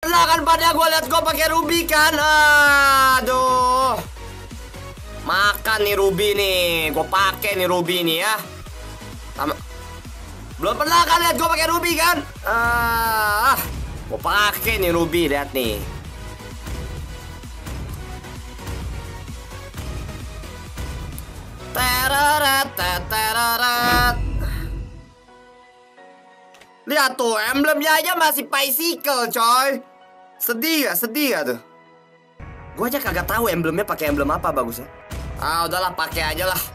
Lah kan pada gue liat gue pakai ruby kan. Aduh. Makan nih ruby nih. Gue pakai nih ruby nih ya. Belum pernah kan lihat gue pakai ruby kan? Gue pakai nih ruby, lihat nih. Terarat, terarat. Lihat tuh, emblemnya aja masih bicycle, coy. Sedih gak tuh? Gue aja kagak tahu emblemnya pakai emblem apa bagusnya. Udahlah, pakai aja lah.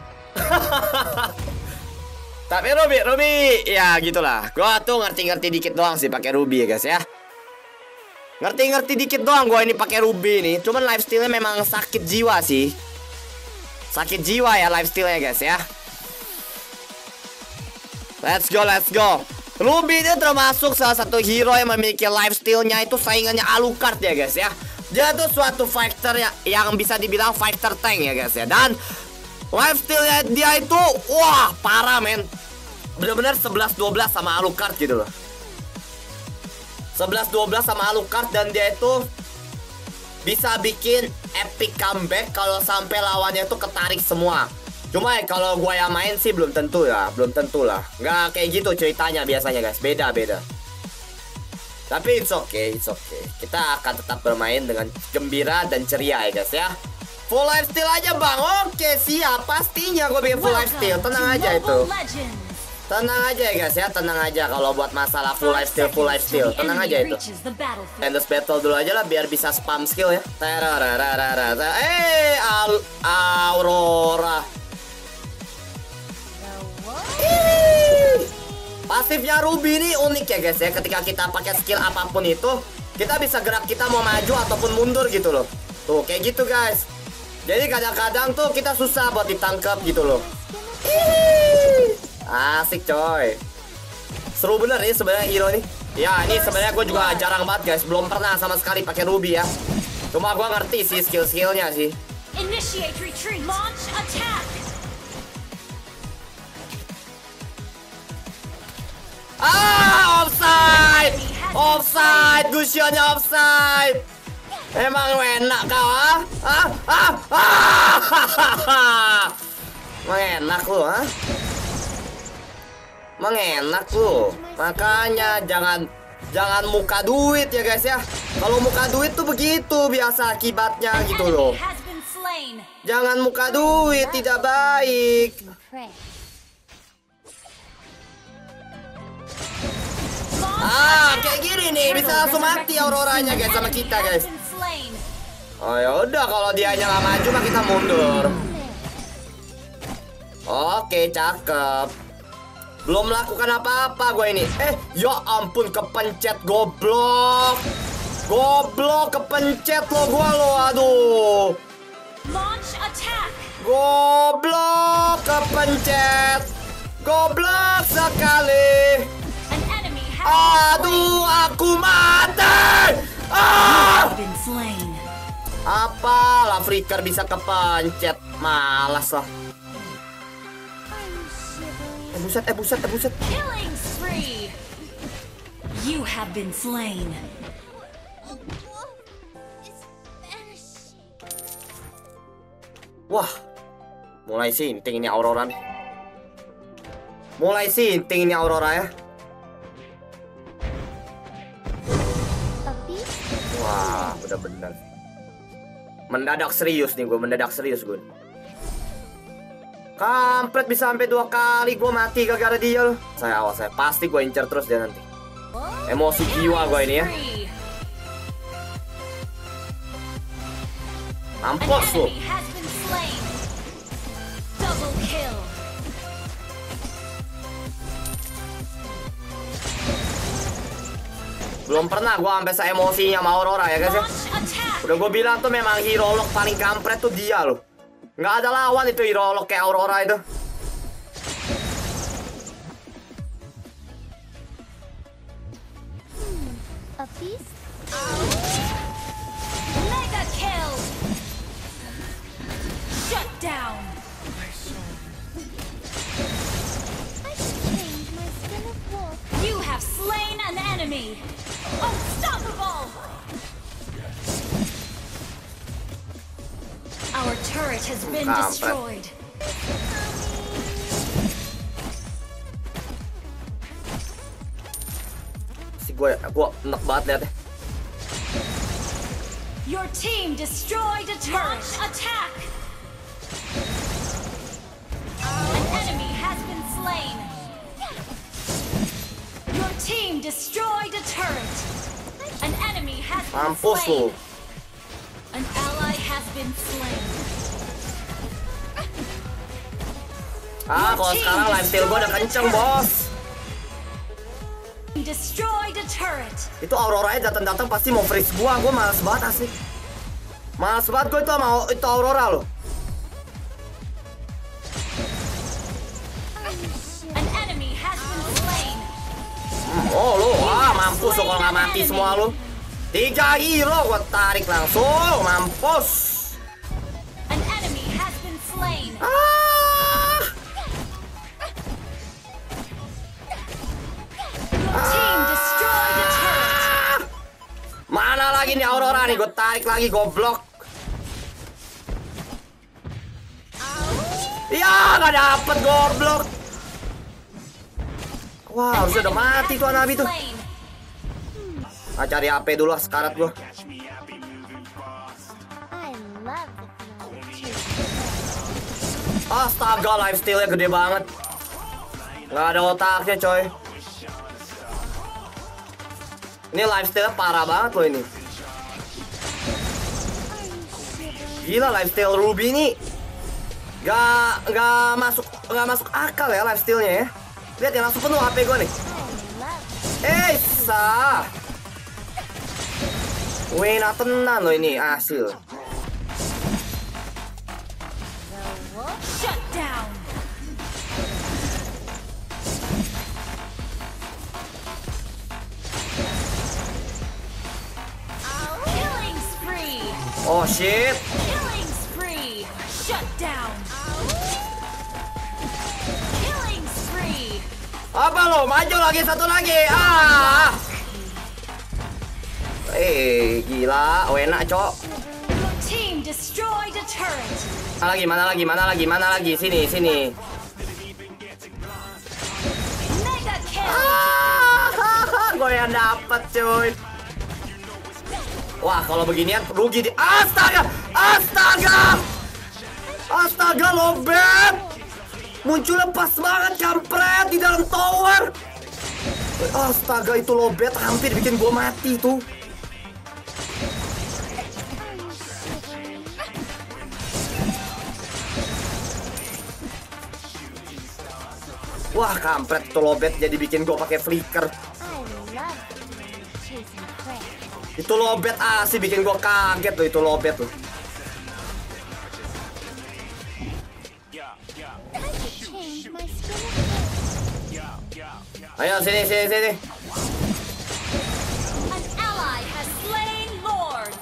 Tapi ruby, ya gitulah. Gue tuh ngerti-ngerti dikit doang sih pakai ruby ya guys ya. Ngerti-ngerti dikit doang gue ini pakai ruby nih. Cuman lifestyle-nya memang sakit jiwa sih. Sakit jiwa ya lifestyle-nya guys ya. Let's go. Ruby itu termasuk salah satu hero yang memiliki lifestyle-nya itu saingannya Alucard ya guys ya. Dia tuh suatu fighter yang bisa dibilang fighter tank ya guys ya. Dan lifestyle-nya dia itu wah parah men. Bener-bener 11-12 sama Alucard gitu loh. 11-12 sama Alucard. Dan dia itu bisa bikin epic comeback kalau sampai lawannya itu ketarik semua. Cuma ya kalau gue yang main sih belum tentu lah. Nggak kayak gitu ceritanya biasanya guys. Beda. Tapi it's okay. Kita akan tetap bermain dengan gembira dan ceria ya guys ya. Full lifestyle aja bang. Oke siap. Pastinya gue bikin full lifestyle. Tenang aja itu. Tenang aja ya guys ya. Tenang aja kalau buat masalah full lifestyle. Tenang aja itu. Endless battle dulu aja lah biar bisa spam skill ya. Aurora. Pasifnya Ruby ini unik ya guys ya. Ketika kita pakai skill apapun itu, kita bisa gerak kita mau maju ataupun mundur gitu loh. Tuh kayak gitu guys. Jadi kadang-kadang tuh kita susah buat ditangkap gitu loh. Asik coy. Seru bener nih sebenarnya hero nih. Ya ini sebenarnya gue juga jarang banget guys. Belum pernah sama sekali pakai Ruby ya. Cuma gue ngerti sih skill-skillnya sih. Initiate retreat. Launch attack. Offside, Gusionnya offside. Emang enak kau Emang enak lu Emang enak lu. Makanya jangan muka duit ya guys ya. Kalau muka duit tuh begitu biasa akibatnya gitu loh. Jangan muka duit, tidak baik. Kayak gini nih bisa langsung mati Auroranya guys sama kita guys. Oh ya udah kalau dia nggak maju mah kita mundur. Oke cakep. Belum melakukan apa-apa gue ini. Ya ampun kepencet goblok. Kepencet lo gue lo aduh. Goblok kepencet. Goblok sekali. Aduh, aku mati. Apalah Flicker bisa kepencet. Malas lah. Buset. Killing spree. You have been slain. Wah. Mulai sinting ini Aurora nih. Ya. Wah, bener-bener mendadak serius gue. Kampret bisa sampai 2 kali gue mati gara-gara dia loh. Saya pasti gue incer terus dia nanti. Emosi jiwa gue ini ya. Mampus lu. Belum pernah gue sampai se-emosinya sama Aurora ya guys ya. Udah gue bilang tuh memang hero lock paling kampret tuh dia loh. Nggak ada lawan itu hero lock kayak Aurora itu. Mega kill. Shut down. You have slain an enemy. Unstoppable! turret has been Kampret. destroyed. Si gue enak banget liatnya. Your team destroyed a turret. Attack! An enemy has been slain. Your team destroyed a turret. An enemy has been Mampus lu. slain. An ally has been slain. Kalau sekarang lifesteal gue udah kenceng, bos. Destroyed a turret. Itu Aurora-nya datang-datang pasti mau freeze gua males banget asli. Males banget gue itu mau itu Aurora loh. An enemy has been slain. Oh lu, mampus lo kalau nggak mati semua lu. 3 hero gua tarik langsung, mampus. An enemy has been slain. Your team destroyed a turret. Mana lagi nih Aurora nih, gue tarik lagi goblok. Ya nggak dapet goblok. Wah harusnya udah mati tuh Nabi tuh. Slain. Cari AP dulu lah sekarat gua. Astaga, lifesteal-nya gede banget. Nggak ada otaknya coy. Ini lifesteal parah banget loh ini. Gila lifesteal Ruby ini. Nggak masuk akal ya lifesteal-nya ya. Lihat ya langsung penuh HP gue nih. Sah. Wena tenan loh ini hasil. Shut down. Killing spree. Oh shit. Killing spree. Shut down. Killing spree. Apa lo? Maju lagi satu lagi. Gila, Wena cok. Your team destroyed a turret. Mana lagi? Sini. Mega kill. Gue yang dapet cuy. Wah, kalau beginian rugi di. Astaga, lobet. Munculnya pas banget kampret di dalam tower. Astaga, itu lobet hampir bikin gue mati tuh. Wah, kampret itu lobet jadi bikin gue pakai flicker. Itu lobet sih bikin gue kaget tuh itu lobet tuh. Ayo sini. An ally has slain Lord.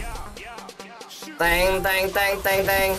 Teng.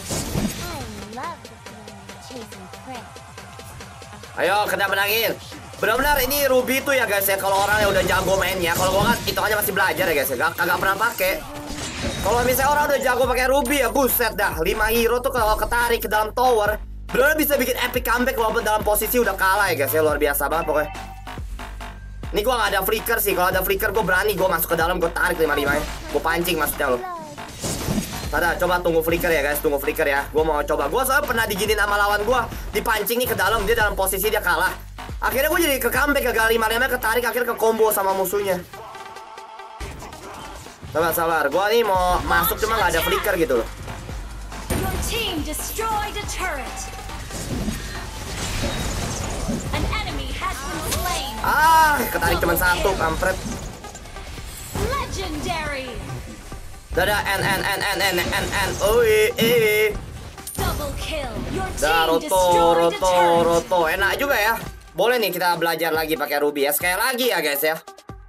Ayo kita menangin. Benar-benar ini Ruby tuh ya guys ya. Kalau orang yang udah jago mainnya, kalau gua kan hitungannya masih belajar ya guys ya. Kagak pernah pakai. Kalau misalnya orang udah jago pakai Ruby ya buset dah. 5 hero tuh kalau ketarik ke dalam tower, benar bisa bikin epic comeback walaupun dalam posisi udah kalah ya guys ya. Luar biasa banget pokoknya. Ini gua nggak ada flicker sih. Kalau ada flicker gua berani gua masuk ke dalam, gua tarik 5-5 nya. Gua pancing maksudnya loh. Tada, coba tunggu flicker ya guys, tunggu flicker ya. Gua mau coba. Gua soalnya pernah diginin sama lawan gua, dipancing nih ke dalam, dia dalam posisi dia kalah. Akhirnya gua jadi ke comeback, gagal 5-5 ketarik, akhirnya ke combo sama musuhnya. Sabar. Gua nih mau masuk cuma nggak ada flicker gitu loh. Your team destroyed a turret. An enemy has been slain. Ketarik cuma satu, kampret. Legendary. Dadah, N. Double kill. Your Dah, team destroyed a turret. roto. Enak juga ya. Boleh nih kita belajar lagi pakai Ruby ya. Sekali lagi ya guys ya.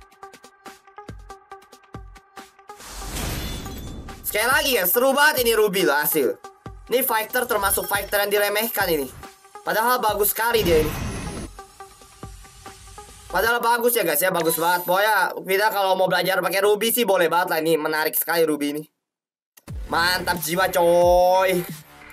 Sekali lagi ya, seru banget ini Ruby loh hasil. Ini fighter termasuk fighter yang diremehkan ini. Padahal bagus sekali dia ini. Padahal bagus ya guys ya, bagus banget. Pokoknya kita kalau mau belajar pakai Ruby sih boleh banget lah ini. Menarik sekali Ruby ini. Mantap jiwa coy.